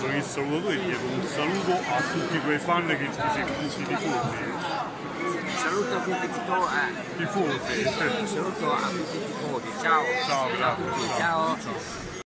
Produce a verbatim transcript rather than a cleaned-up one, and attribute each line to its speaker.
Speaker 1: sono il salutatore, chiedo un saluto a tutti quei fan che ti seguono, tutti i tifosi.
Speaker 2: Saluto a tutti i tifosi.
Speaker 1: Tifosi.
Speaker 2: Saluto a tutti i tifosi. Ciao.
Speaker 1: Ciao,
Speaker 2: Ciao a tutti. Ciao.
Speaker 1: Ciao.